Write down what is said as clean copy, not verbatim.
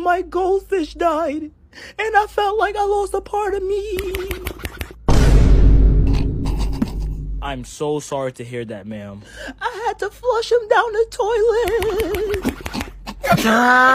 My goldfish died, and I felt like I lost a part of me. I'm so sorry to hear that, ma'am. I had to flush him down the toilet.